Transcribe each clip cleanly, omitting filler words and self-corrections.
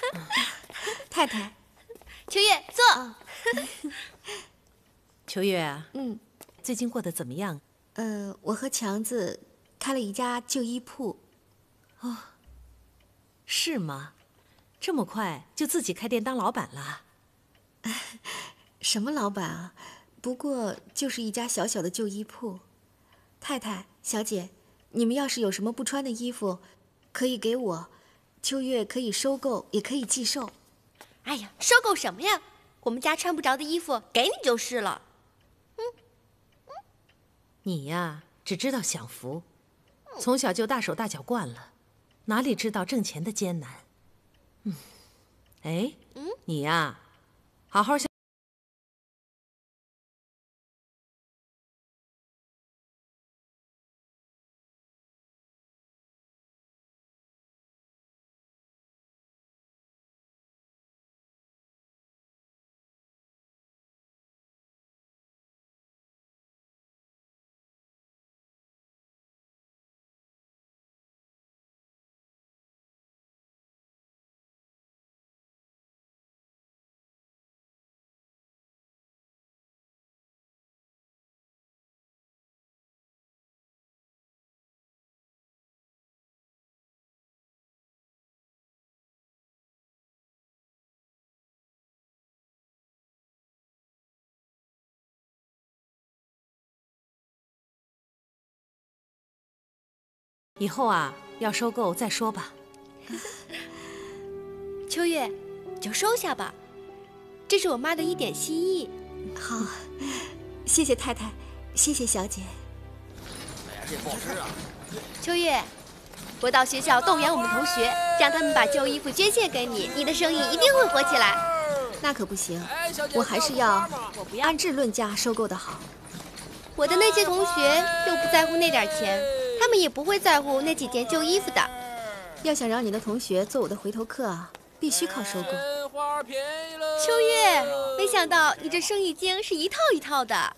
太太， 秋月坐。 秋月啊，最近过得怎么样？ 我和强子开了一家旧衣铺。 哦，是吗？这么快就自己开店当老板了？ 什么老板啊？不过就是一家小小的旧衣铺。太太、小姐，你们要是有什么不穿的衣服，可以给我，秋月可以收购，也可以寄售。 哎呀，收购什么呀？我们家穿不着的衣服给你就是了。 你呀，只知道享福，从小就大手大脚惯了，哪里知道挣钱的艰难？你呀，好好想。以后啊，要收购再说吧。 秋月，你就收下吧，这是我妈的一点心意。 好，谢谢太太，谢谢小姐。 哎呀，这不好吃啊！ 秋月，我到学校动员我们同学，让他们把旧衣服捐献给你，你的生意一定会火起来。 那可不行，我还是要按质论价收购的好。 我的那些同学又不在乎那点钱，他们也不会在乎那几件旧衣服的。 要想让你的同学做我的回头客啊，必须靠收购。 秋月，没想到你这生意经是一套一套的。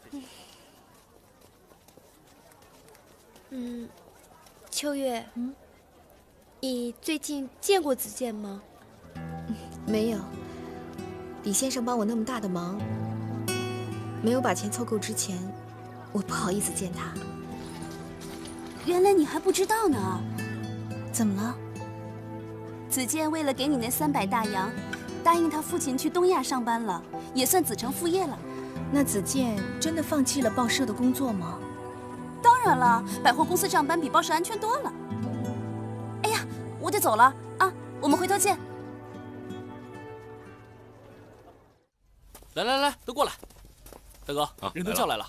秋月，你最近见过子健吗？ 没有。李先生帮我那么大的忙，没有把钱凑够之前，我不好意思见他。 原来你还不知道呢？ 怎么了？ 子健为了给你那300大洋，答应他父亲去东亚上班了，也算子承父业了。 那子健真的放弃了报社的工作吗？ 当然了，百货公司上班比报社安全多了。哎呀，我得走了啊，我们回头见。 来，都过来。大哥，人都叫来了。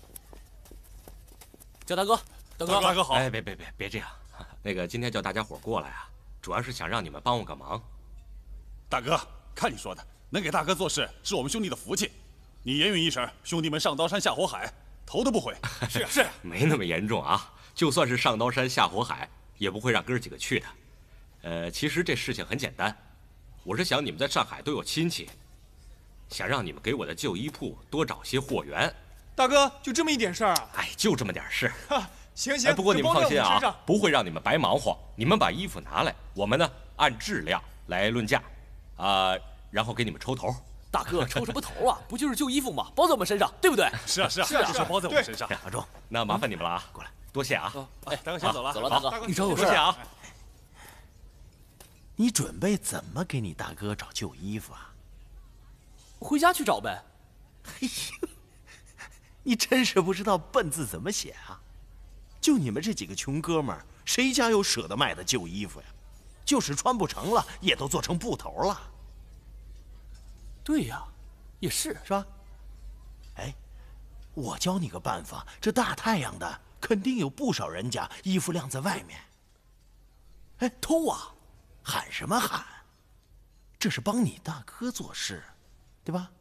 叫大哥，大哥好。 哎，别这样。那个，今天叫大家伙过来啊，主要是想让你们帮我个忙。 大哥，看你说的，能给大哥做事是我们兄弟的福气。你言语一声，兄弟们上刀山下火海，头都不回。 是，没那么严重啊。就算是上刀山下火海，也不会让哥几个去的。其实这事情很简单，我是想你们在上海都有亲戚，想让你们给我的旧衣铺多找些货源。 大哥，就这么一点事儿啊？ 哎，就这么点事。 行， 不过你们放心啊，不会让你们白忙活。你们把衣服拿来，我们呢按质量来论价，然后给你们抽头。 大哥，抽什么头啊？不就是旧衣服吗？包在我们身上，对不对？ 是啊，就是包在我们身上。 阿忠，那麻烦你们了啊，过来，多谢啊。 哎，大哥先走了， 走了，大哥， 一周有事啊。 你准备怎么给你大哥找旧衣服啊？ 回家去找呗。 哎呦，你真是不知道“笨”字怎么写啊！就你们这几个穷哥们儿，谁家有舍得卖的旧衣服呀？就是穿不成了，也都做成布头了。 对呀，也是吧？哎，我教你个办法，这大太阳的，肯定有不少人家衣服晾在外面。哎， 偷啊！ 喊什么喊？这是帮你大哥做事，对吧？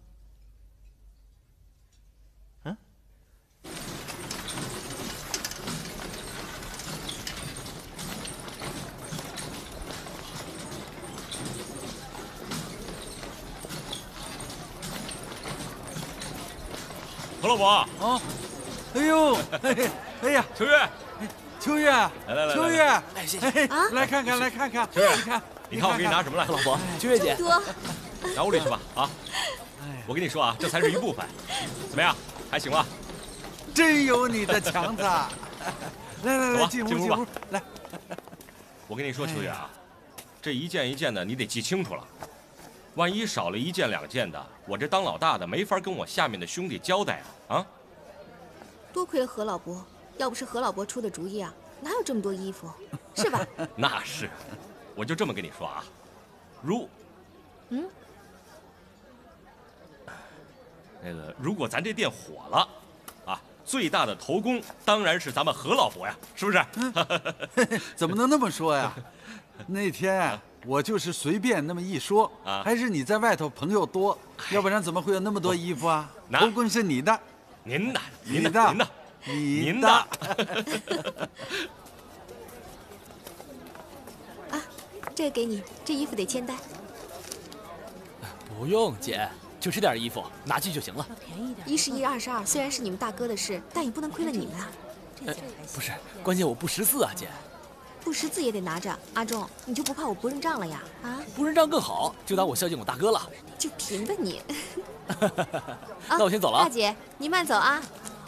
何老伯啊！哎呦，哎呀， 秋月， 秋月， 来， 秋月， 来看看， 秋月，你看， 你看我给你拿什么来？ 老婆，秋月姐， 多， 拿屋里去吧。啊，我跟你说啊，这才是一部分，怎么样？还行吧？ 真有你的强子！来来来，进屋吧。来， 我跟你说，秋月啊，这一件一件的你得记清楚了，万一少了一件两件的，我这当老大的没法跟我下面的兄弟交代啊！啊， 多亏了何老伯，要不是何老伯出的主意啊，哪有这么多衣服，是吧？ 那是，我就这么跟你说啊，如果咱这店火了，啊，最大的头功当然是咱们何老伯呀，是不是？ 怎么能那么说呀？那天我就是随便那么一说，还是你在外头朋友多，要不然怎么会有那么多衣服啊？头功是你的， 您的， 你的， 您的。 啊，这个给你，这衣服得签单。 不用姐，就这点衣服，拿去就行了。 11、22，虽然是你们大哥的事，但也不能亏了你们啊。 不是，关键我不识字啊，姐。 不识字也得拿着。阿忠，你就不怕我不认账了呀？啊， 不认账更好，就当我孝敬我大哥了。 就凭着你。 那我先走了啊。 大姐，您慢走啊。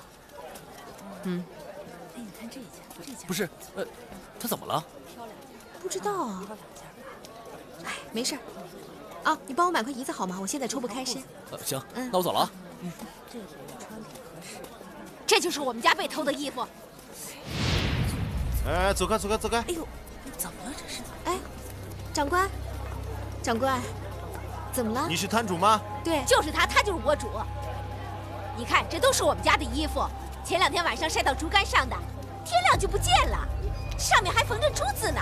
不是，他怎么了？ 不知道啊。哎，没事儿。啊，你帮我买块胰子好吗？我现在抽不开身。 行，那我走了啊。 这就是我们家被偷的衣服。 哎，走开，走开，走开！ 哎呦，怎么了这是？ 哎，长官，长官，怎么了？ 你是摊主吗？ 对， 就是他，他就是我主。你看，这都是我们家的衣服，前2天晚上晒到竹竿上的，天亮就不见了，上面还缝着珠子呢。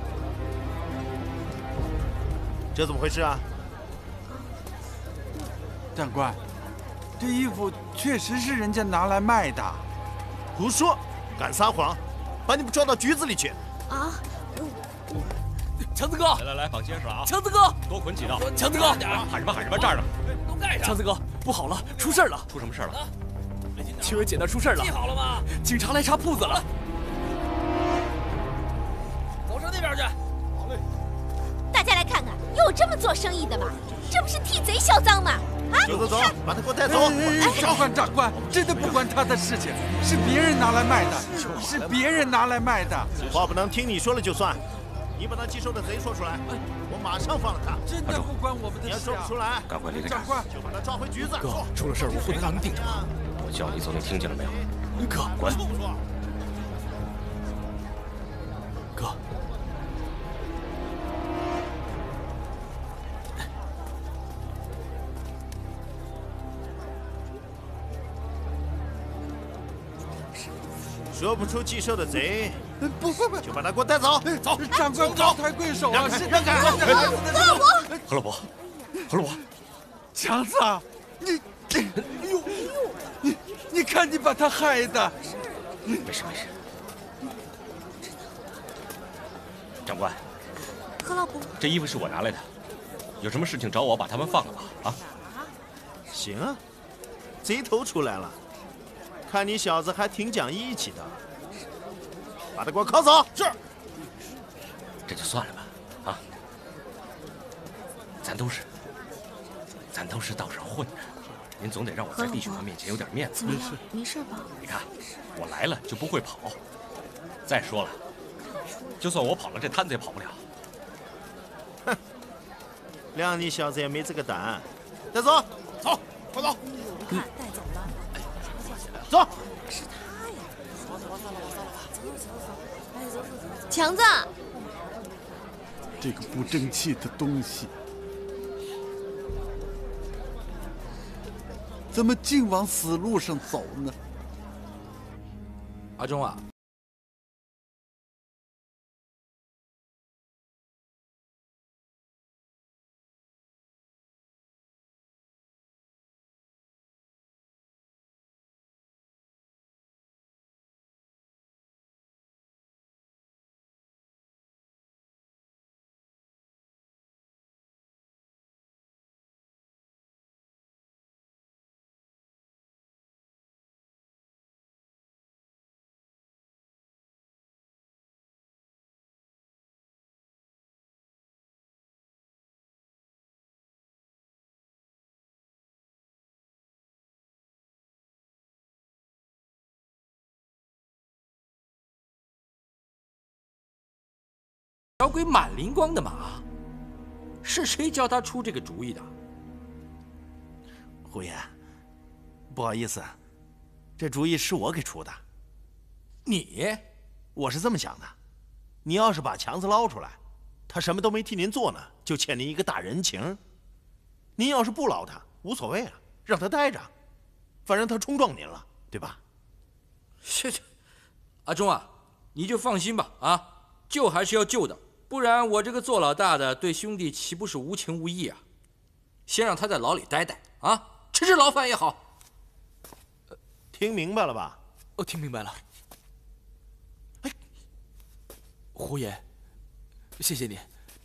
这怎么回事啊？ 长官，这衣服确实是人家拿来卖的。 胡说，敢撒谎！把你们抓到局子里去！ 啊！ 强子哥， 来，绑结实啊！ 强子哥， 多捆几道。 强子哥， 喊什么？这儿呢！ 都盖上！强子哥，不好了，出事了！ 出什么事了？ 秋月姐那出事了！记好了吗？警察来查铺子了。走上那边去。好嘞。 大家来看看，有这么做生意的吗？这不是替贼销赃吗？啊！ 走，把他给我带走！ 少管长官，真的不关他的事情，是别人拿来卖的，是别人拿来卖的。 话不能听你说了就算，你把那寄售的贼说出来，我马上放了他。 真的不关我们的事啊！ 你要说不出来， 赶快离开这儿！ 长官， 就把他抓回局子。 哥，出了事我不能让人定着。 我叫你走，你听见了没有？ 哥， 滚！ 哥。 说不出寄售的贼， 不， 就把他给我带走。 走，长官高抬贵手啊！ 让开！ 何老伯， 强子啊，你看你把他害的。 没事。长官， 何老伯， 这衣服是我拿来的，有什么事情找我，把他们放了吧。啊， 行啊，贼头出来了。看你小子还挺讲义气的，把他给我铐走。 是。这就算了吧，啊，咱都是道上混的，您总得让我在弟兄们面前有点面子。 没事吧？ 你看，我来了就不会跑。再说了，就算我跑了，这摊子也跑不了。 哼，谅你小子也没这个胆。带走，走，快走。 看带走了。 走。 是他呀！走。 强子， 这个不争气的东西，怎么净往死路上走呢？ 阿忠啊， 条鬼满灵光的马，是谁教他出这个主意的？ 胡爷，不好意思，这主意是我给出的。 你？ 我是这么想的，你要是把强子捞出来，他什么都没替您做呢，就欠您一个大人情。您要是不捞他，无所谓啊，让他待着，反正他冲撞您了，对吧？ 是，阿忠啊，你就放心吧啊，救还是要救的，不然我这个做老大的对兄弟岂不是无情无义啊？先让他在牢里待待啊，吃牢饭也好。 听明白了吧？ 哦，听明白了。哎，胡爷，谢谢你。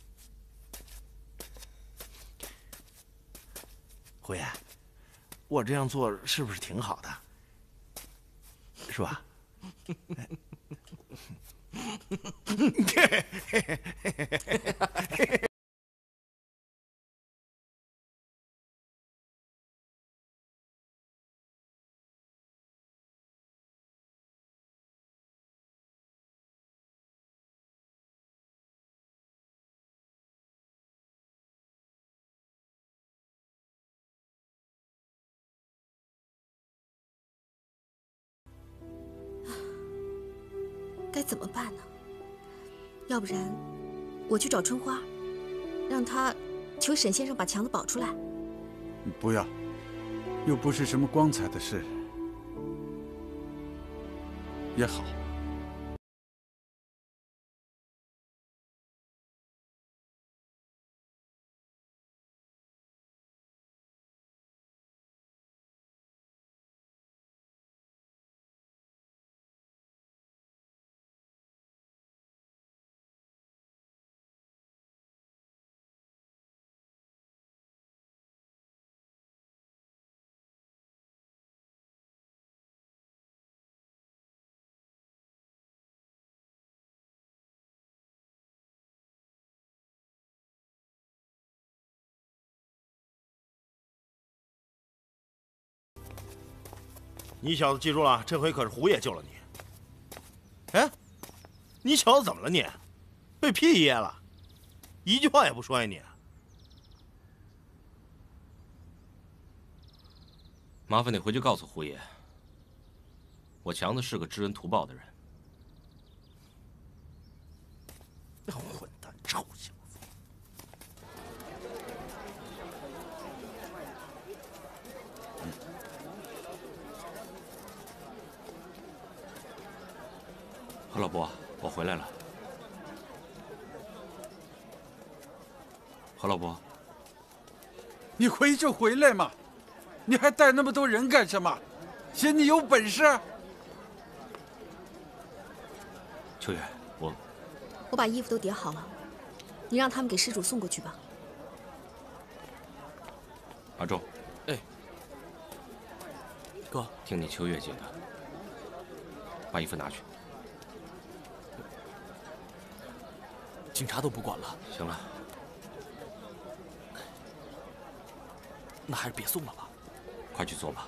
胡爷，我这样做是不是挺好的？是吧？ 该怎么办呢？要不然，我去找春花，让她求沈先生把强子保出来。 不要，又不是什么光彩的事，也好。 你小子记住了，这回可是胡爷救了你。哎，你小子怎么了你？被屁噎了，一句话也不说呀你。 麻烦你回去告诉胡爷，我强子是个知恩图报的人。 混蛋，臭小子！ 何老伯，我回来了。何老伯， 你回就回来嘛，你还带那么多人干什么？嫌你有本事？ 秋月， 我把衣服都叠好了，你让他们给施主送过去吧。 阿忠， 哎，哥， 听你秋月姐的，把衣服拿去。 警察都不管了。 行了， 那还是别送了吧。 快去做吧。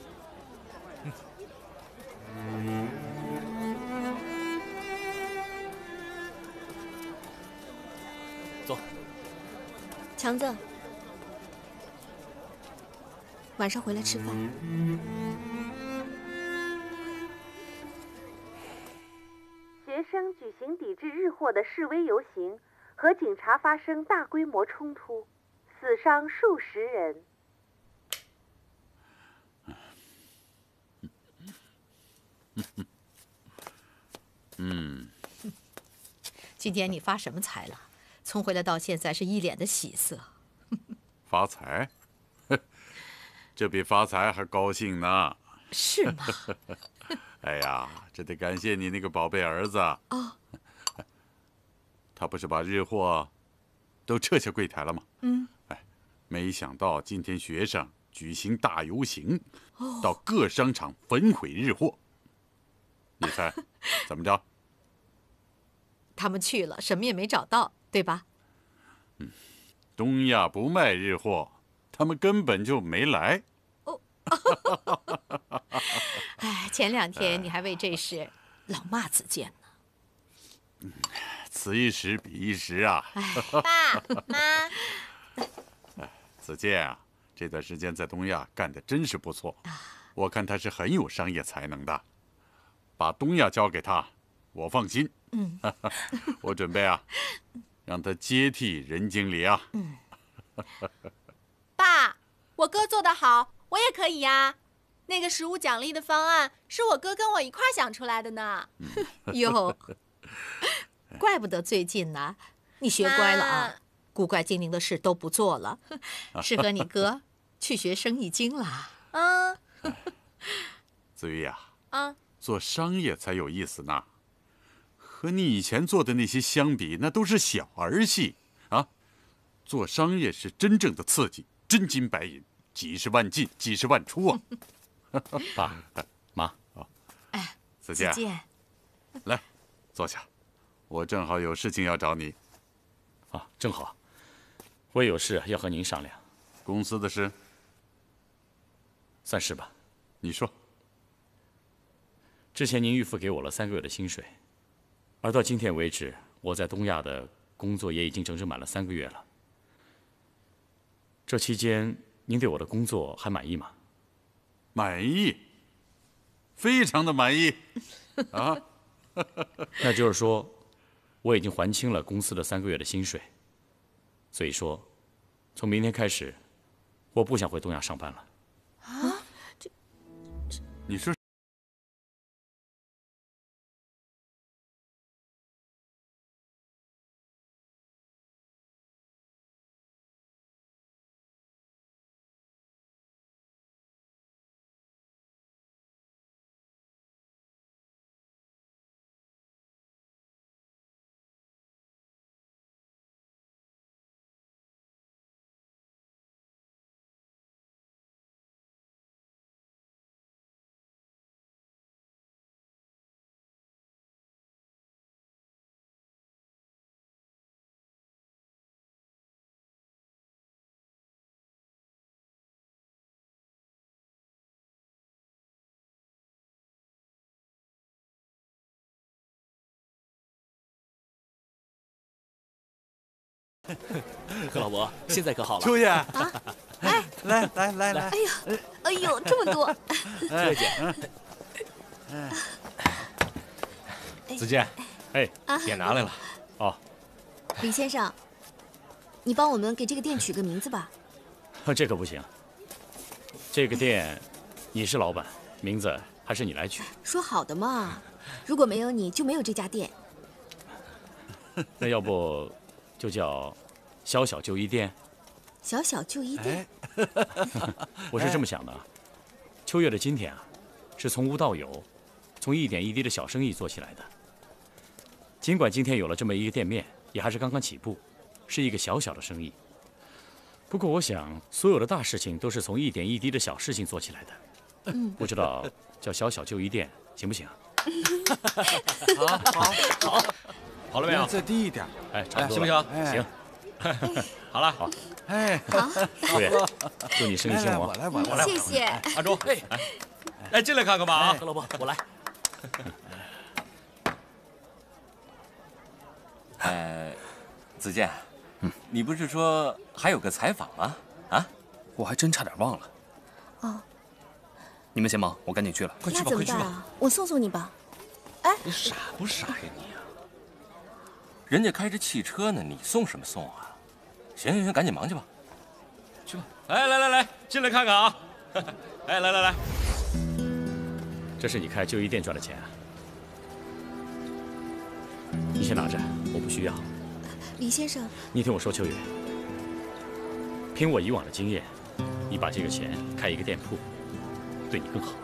走。 强子，晚上回来吃饭。 学生举行抵制日货的示威游行，和警察发生大规模冲突，死伤数十人。 今天你发什么财了？从回来到现在是一脸的喜色。 发财？这比发财还高兴呢。 是吗？ 哎呀，这得感谢你那个宝贝儿子。 哦。 他不是把日货都撤下柜台了吗？ 哎， 没想到今天学生举行大游行，到各商场焚毁日货。你猜怎么着？ 他们去了，什么也没找到，对吧？ 东亚不卖日货，他们根本就没来。 哎，前2天你还为这事老骂子健呢。 此一时彼一时啊！ 爸妈， 子健啊，这段时间在东亚干得真是不错，我看他是很有商业才能的。把东亚交给他，我放心。我准备啊，让他接替任经理啊。 爸，我哥做得好，我也可以呀。那个食物奖励的方案是我哥跟我一块想出来的呢。 哟，怪不得最近呢，你学乖了啊，古怪精灵的事都不做了，适合你哥去学生意经了。 子瑜呀， 啊， 做商业才有意思呢。和你以前做的那些相比，那都是小儿戏啊。做商业是真正的刺激，真金白银，几十万进，几十万出啊。 爸妈， 哎， 子健，来，坐下，我正好有事情要找你。 啊，正好，我也有事要和您商量。 公司的事， 算是吧。 你说。 之前您预付给我了3个月的薪水，而到今天为止，我在东亚的工作也已经整整满了3个月了。这期间，您对我的工作还满意吗？ 满意，非常的满意，啊！ 那就是说，我已经还清了公司的3个月的薪水，所以说，从明天开始，我不想回东亚上班了。 啊？ 你说？ 何老伯，现在可好了？ 秋叶啊，哎， 来， 哎呀，哎呦，这么多！ 秋叶姐，子健，哎， 电拿来了。 哦， 李先生，你帮我们给这个店取个名字吧。 这可不行。这个店，你是老板，名字还是你来取。 说好的嘛，如果没有你就没有这家店。 那要不就叫小小旧衣店。 小小旧衣店。 我是这么想的，秋月的今天啊，是从无到有，从一点一滴的小生意做起来的。尽管今天有了这么一个店面，也还是刚刚起步，是一个小小的生意。不过我想，所有的大事情都是从一点一滴的小事情做起来的。不知道叫小小旧衣店行不行啊？ 好， 好了没有？ 再低一点。 哎，差不多行不行？ 行。好了，好。 哎， 好。 秋月，祝你生意兴旺。 我来。 谢谢。 阿忠，哎，进来看看吧啊！ 何老伯，我来。 子健，你不是说还有个采访吗？啊， 我还真差点忘了。 哦， 你们先忙，我赶紧去了。 那怎么办啊？我送送你吧。哎， 你傻不傻呀你啊？人家开着汽车呢，你送什么送啊？行，赶紧忙去吧。去吧。哎，来，进来看看啊！哎，来。 这是你开旧衣店赚的钱啊，你先拿着，我不需要。 李先生， 你听我说，秋月，凭我以往的经验，你把这个钱开一个店铺，对你更好。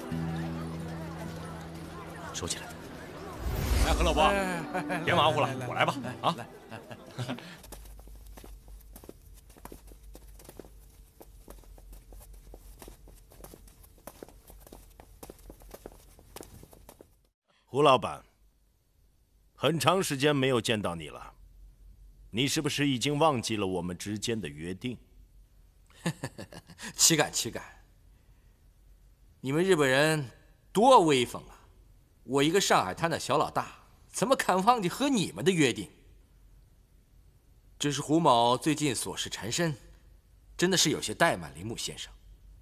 收起来。 哎，何老伯，别忙活了，我来吧。啊。 胡老板，很长时间没有见到你了，你是不是已经忘记了我们之间的约定？ 岂敢！你们日本人多威风啊！我一个上海滩的小老大， 怎么敢忘记和你们的约定？只是胡某最近琐事缠身，真的是有些怠慢铃木先生。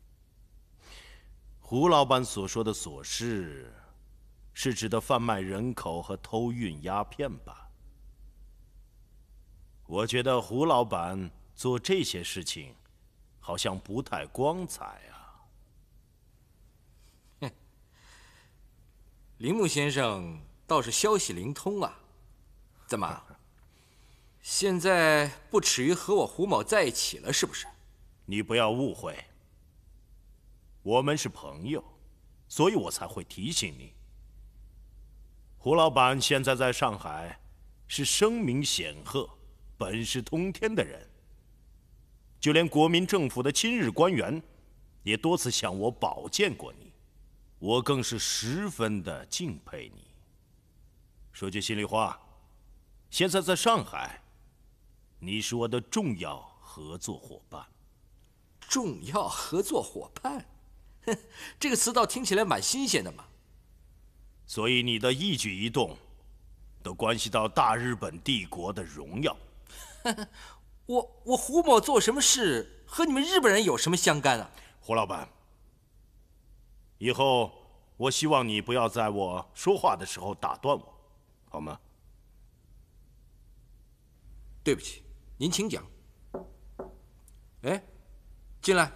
胡老板所说的琐事，是指的贩卖人口和偷运鸦片吧？我觉得胡老板做这些事情，好像不太光彩啊。 哼，铃木先生倒是消息灵通啊。怎么，现在不耻于和我胡某在一起了，是不是？ 你不要误会，我们是朋友，所以我才会提醒你。胡老板现在在上海，是声名显赫、本事通天的人，就连国民政府的亲日官员，也多次向我保荐过你，我更是十分的敬佩你。说句心里话，现在在上海，你是我的重要合作伙伴。 重要合作伙伴，哼，这个词倒听起来蛮新鲜的嘛。 所以你的一举一动，都关系到大日本帝国的荣耀。 我胡某做什么事和你们日本人有什么相干啊？ 胡老板，以后我希望你不要在我说话的时候打断我，好吗？ 对不起，您请讲。哎，进来。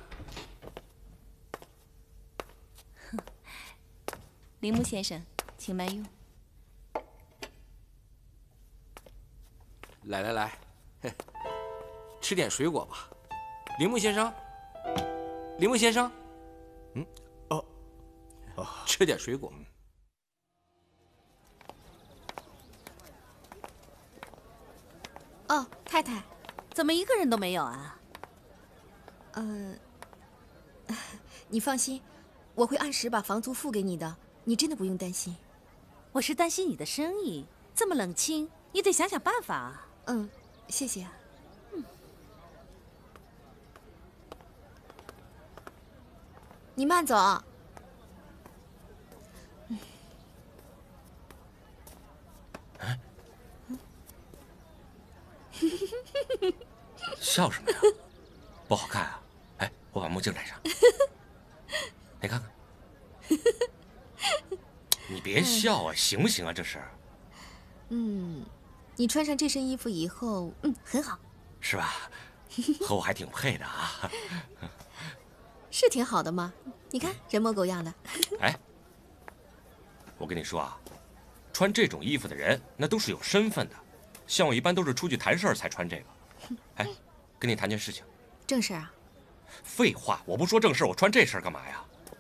铃木先生，请慢用。 来，吃点水果吧。铃木先生，吃点水果。 哦，太太， 怎么一个人都没有啊？ 你放心，我会按时把房租付给你的，你真的不用担心。 我是担心你的生意这么冷清，你得想想办法啊。 嗯，谢谢啊。你慢走。 笑什么呀？不好看啊！哎，我把墨镜戴上，你看看。你别笑啊，行不行啊？这是。 你穿上这身衣服以后，很好。 是吧？和我还挺配的啊。 是挺好的嘛，你看人模狗样的。 哎，我跟你说啊，穿这种衣服的人那都是有身份的，像我一般都是出去谈事儿才穿这个。哎，跟你谈件事情。 正事啊？ 废话，我不说正事，我穿这身干嘛呀？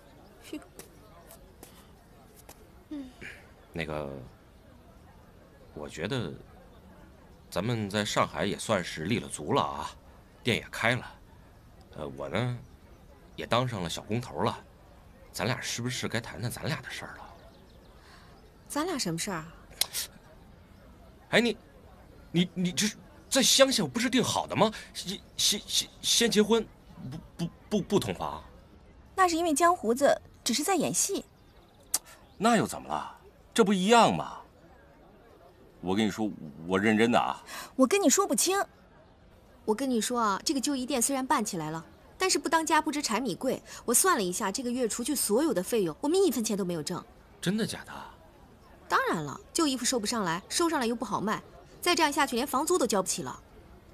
那个，我觉得咱们在上海也算是立了足了啊，店也开了，我呢也当上了小工头了，咱俩是不是该谈谈咱俩的事儿了？ 咱俩什么事儿啊？ 哎，你这在乡下不是定好的吗？先结婚，不同房。 那是因为江胡子只是在演戏。 那又怎么了？这不一样吗？我跟你说，我认真的啊。 我跟你说不清。 我跟你说啊，这个旧衣店虽然办起来了，但是不当家不知柴米贵。我算了一下，这个月除去所有的费用，我们1分钱都没有挣。 真的假的？ 当然了，旧衣服收不上来，收上来又不好卖，再这样下去连房租都交不起了。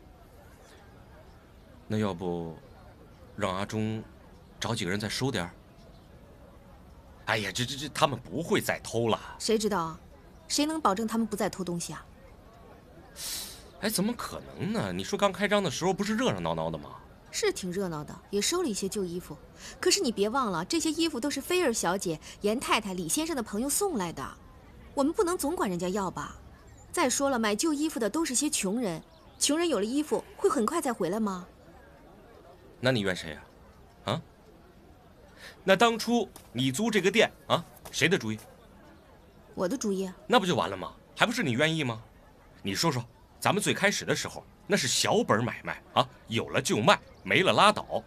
那要不，让阿忠找几个人再收点儿？哎呀，这他们不会再偷了。 谁知道啊？谁能保证他们不再偷东西啊？ 哎，怎么可能呢？你说刚开张的时候不是热热闹闹的吗？ 是挺热闹的，也收了一些旧衣服。可是你别忘了，这些衣服都是菲儿小姐、严太太、李先生的朋友送来的，我们不能总管人家要吧？再说了，买旧衣服的都是些穷人，穷人有了衣服会很快再回来吗？ 那你怨谁呀？啊？那当初你租这个店啊，谁的主意？ 我的主意。 那不就完了吗？还不是你愿意吗？你说说，咱们最开始的时候那是小本买卖啊，有了就卖，没了拉倒。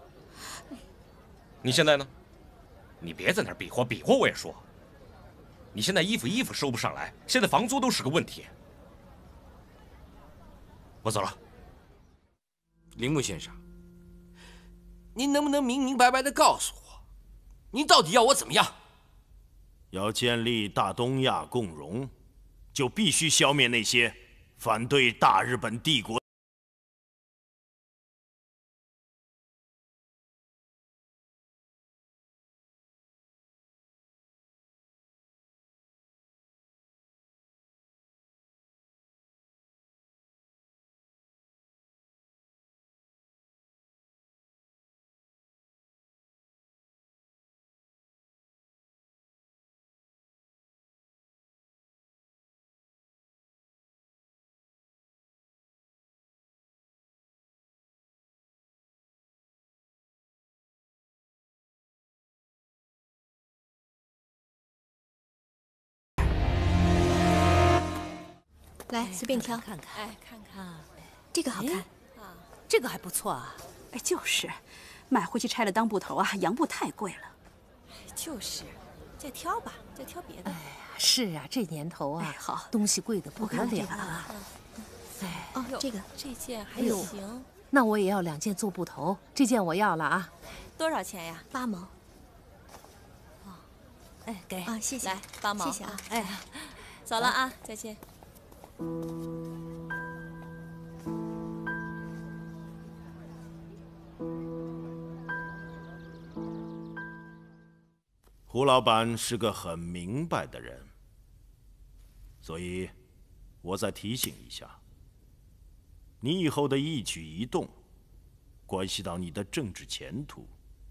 你现在呢？你别在那儿比划比划，我也说。 你现在衣服收不上来，现在房租都是个问题。我走了。 铃木先生，您能不能明明白白的告诉我，您到底要我怎么样？ 要建立大东亚共荣，就必须消灭那些反对大日本帝国。 来，随便挑， 看看，哎，看看， 这个好看， 这个还不错啊。 哎，就是，买回去拆了当布头啊，洋布太贵了。 就是，再挑吧，再挑别的。哎呀， 是啊，这年头啊， 好， 东西贵的不得了啊。 哎，哦，这个， 这件还行。 那我也要2件做布头，这件我要了啊。 多少钱呀 ？8毛。 哦，哎，给啊，谢谢， 来8毛， 谢谢啊。 哎，走了啊，再见。 胡老板是个很明白的人，所以我再提醒一下，你以后的一举一动，关系到你的政治前途。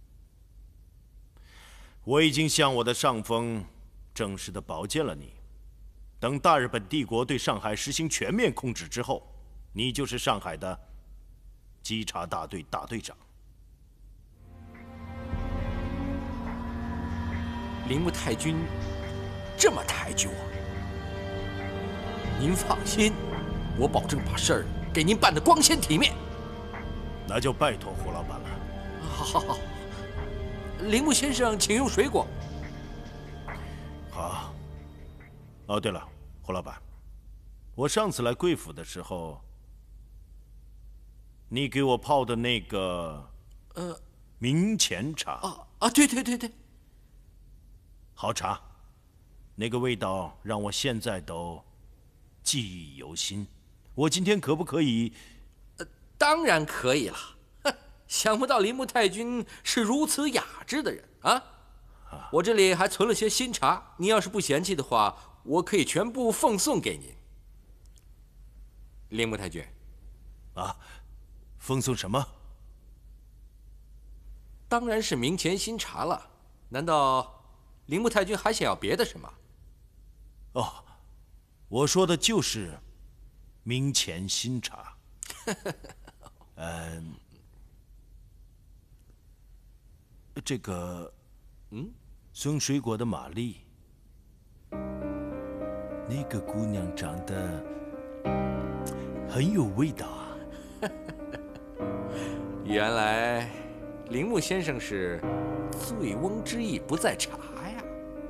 我已经向我的上峰正式的保荐了你。等大日本帝国对上海实行全面控制之后，你就是上海的稽查大队大队长。 铃木太君这么抬举我，您放心，我保证把事儿给您办得光鲜体面。 那就拜托胡老板了。 好，铃木先生，请用水果。 好。哦，对了，胡老板，我上次来贵府的时候，你给我泡的那个明前茶对， 好茶，那个味道让我现在都记忆犹新。我今天可不可以？ 当然可以了。想不到铃木太君是如此雅致的人啊！我这里还存了些新茶，您要是不嫌弃的话，我可以全部奉送给您。铃木太君， 啊，奉送什么？ 当然是明前新茶了。难道铃木太君还想要别的什么？ 哦，我说的就是明前新茶。这个，送水果的玛丽，那个姑娘长得很有味道啊。 原来铃木先生是醉翁之意不在茶呀。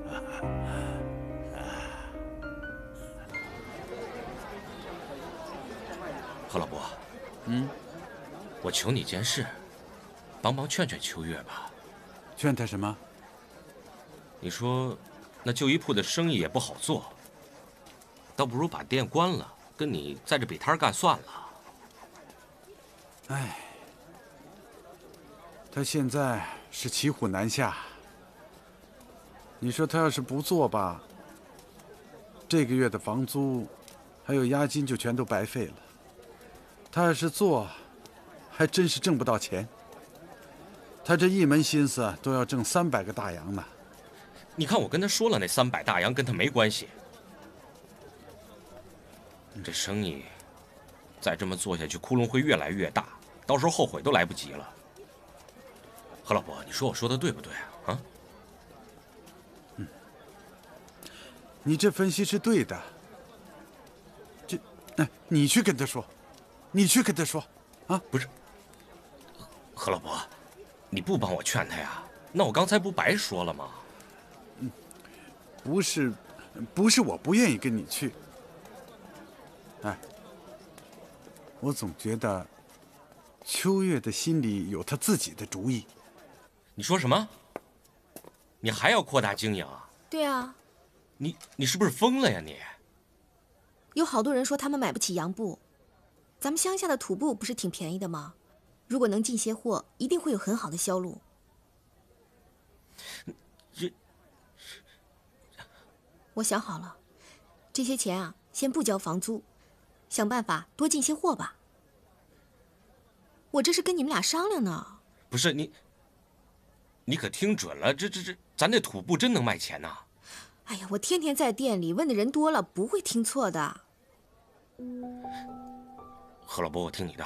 何老伯，我求你件事，帮忙劝劝秋月吧。 劝他什么？ 你说，那旧衣铺的生意也不好做，倒不如把店关了，跟你在这比摊干算了。 哎，他现在是骑虎难下。你说他要是不做吧，这个月的房租还有押金就全都白费了。他要是做，还真是挣不到钱。他这一门心思都要挣300个大洋呢。 你看我跟他说了，那300大洋跟他没关系。这生意再这么做下去，窟窿会越来越大，到时候后悔都来不及了。何老伯，你说我说的对不对啊？ 你这分析是对的。你去跟他说，你去跟他说，啊？ 不是，何老伯，你不帮我劝他呀？那我刚才不白说了吗？ 不是， 不是我不愿意跟你去。哎，我总觉得秋月的心里有他自己的主意。 你说什么？你还要扩大经营？ 对啊， 你是不是疯了呀你？ 有好多人说他们买不起洋布，咱们乡下的土布不是挺便宜的吗？如果能进些货，一定会有很好的销路。我想好了，这些钱啊，先不交房租，想办法多进些货吧。我这是跟你们俩商量呢。 不是你可听准了，咱这土布真能卖钱呐！ 哎呀，我天天在店里，问的人多了，不会听错的。 何老伯，我听你的。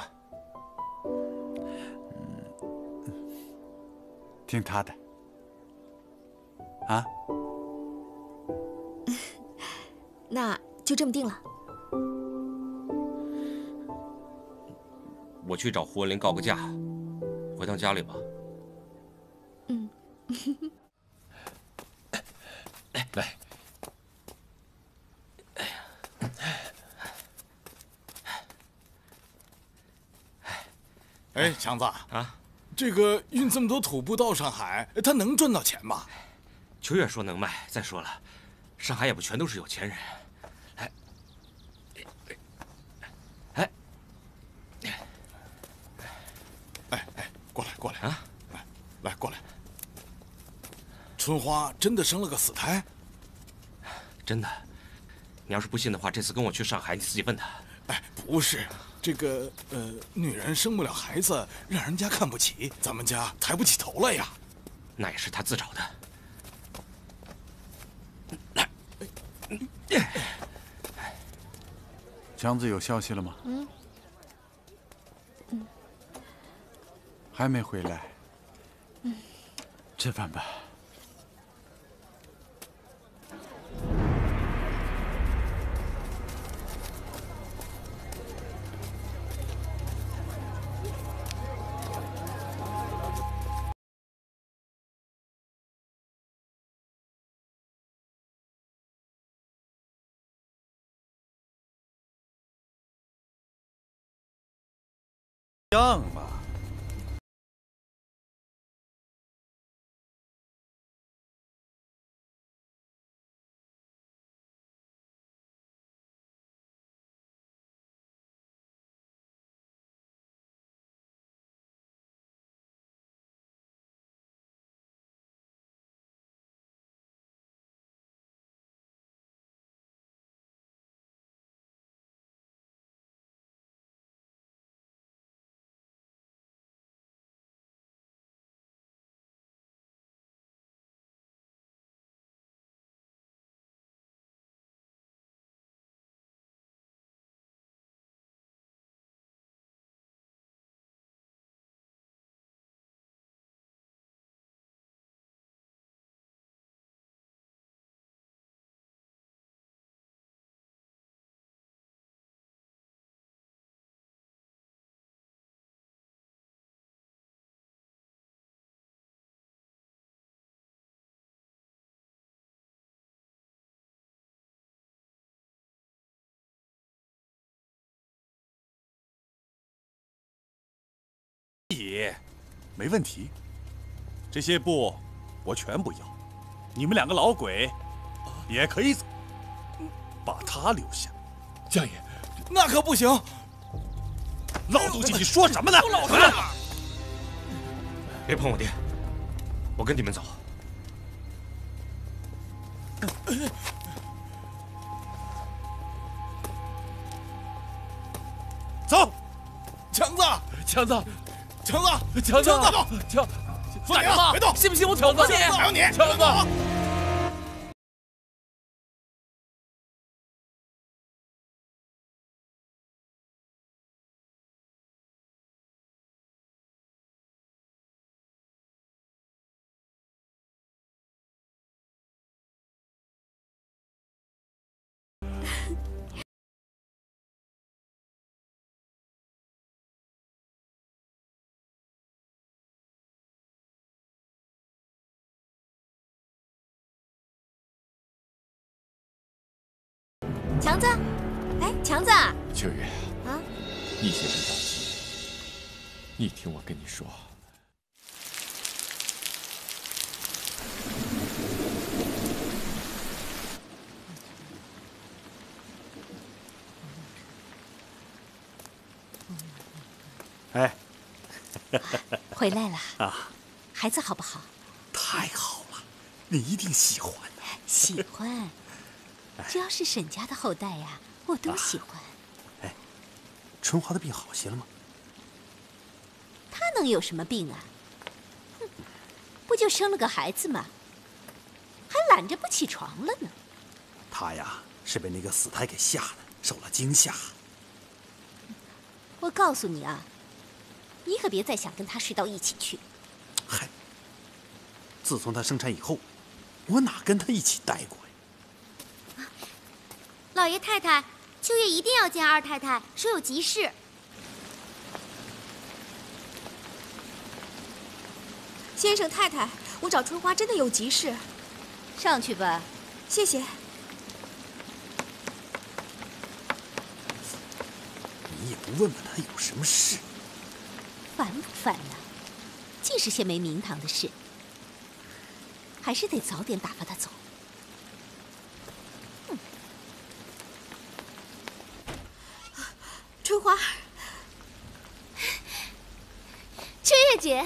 听他的。啊？ 那就这么定了。 我去找胡文林告个假，回趟家里吧。 嗯。 来。 哎，强子啊，这个运这么多土布到上海，他能赚到钱吗？ 秋月说能卖。再说了，上海也不全都是有钱人。 过来啊！来过来。春花真的生了个死胎？ 真的。你要是不信的话，这次跟我去上海，你自己问他。 哎，不是，这个女人生不了孩子，让人家看不起，咱们家抬不起头来呀。 那也是他自找的。 强子有消息了吗？还没回来。吃饭吧。样吧。 没问题。这些布我全不要，你们两个老鬼也可以走，把他留下。 江爷，那可不行！ 老东西，你说什么呢？ 老子！ 别碰我爹，我跟你们走。 走， 强子，强子，强子， 强子， 强， 大娘子，别动，信不信我挑子？ 还有你， 强子。 强子，哎，强子， 秋月啊， 你先别着急，你听我跟你说。 哎， 回来了啊， 孩子好不好？ 太好了，你一定喜欢的。 喜欢，只要是沈家的后代呀，我都喜欢。 哎，春华的病好些了吗？ 他能有什么病啊？哼，不就生了个孩子吗？还懒着不起床了呢。 他呀，是被那个死胎给吓了，受了惊吓。 我告诉你啊，你可别再想跟他睡到一起去。 嗨，自从他生产以后，我哪跟他一起待过呀？ 老爷太太，秋月一定要见二太太，说有急事。 先生太太，我找春花真的有急事。 上去吧。 谢谢。 你也不问问他有什么事？ 烦不烦呢？尽是些没名堂的事，还是得早点打发他走。 春花， 秋月姐，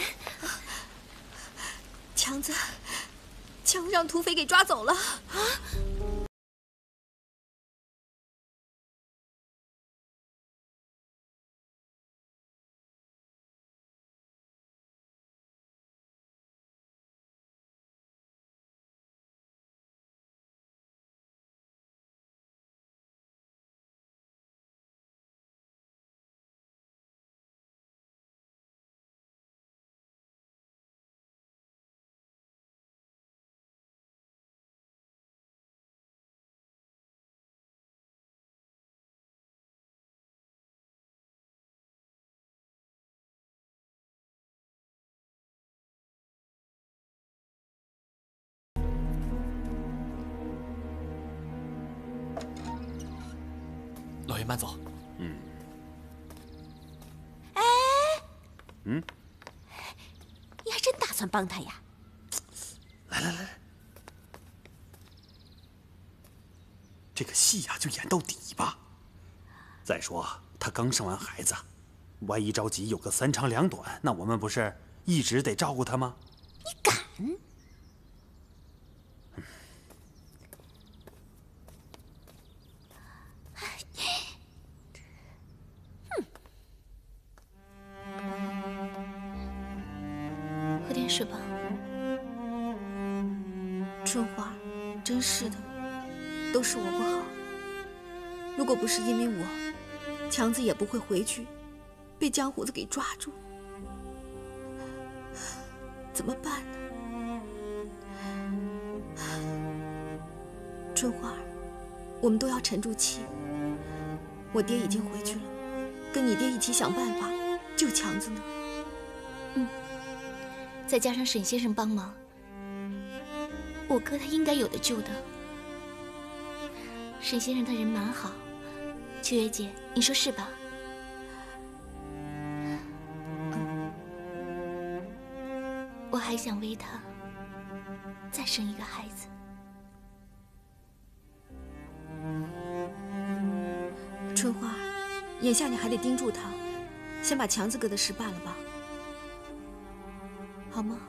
强子让土匪给抓走了。 老爷慢走。 哎， 嗯， 你还真打算帮他呀？ 来，这个戏呀，就演到底吧。再说他刚生完孩子，万一着急有个3长2短，那我们不是一直得照顾他吗？ 你敢？ 喝点水吧。春花，真是的，都是我不好。如果不是因为我，强子也不会回去，被江虎子给抓住。怎么办呢？春花，我们都要沉住气。我爹已经回去了，跟你爹一起想办法救强子呢。 再加上沈先生帮忙，我哥他应该有的救的。沈先生他人蛮好，秋月姐，你说是吧？我还想为他再生一个孩子。 春花，眼下你还得盯住他，先把强子哥的事办了吧，好吗？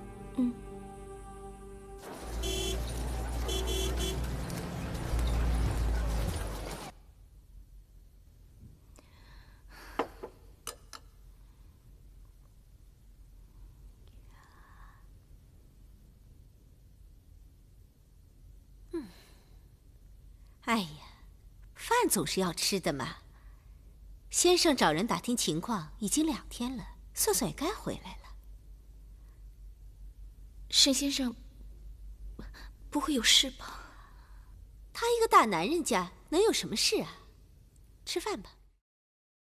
哎呀，饭总是要吃的嘛。先生找人打听情况，已经2天了，算算也该回来了。 沈先生不会有事吧？ 他一个大男人家能有什么事啊？吃饭吧。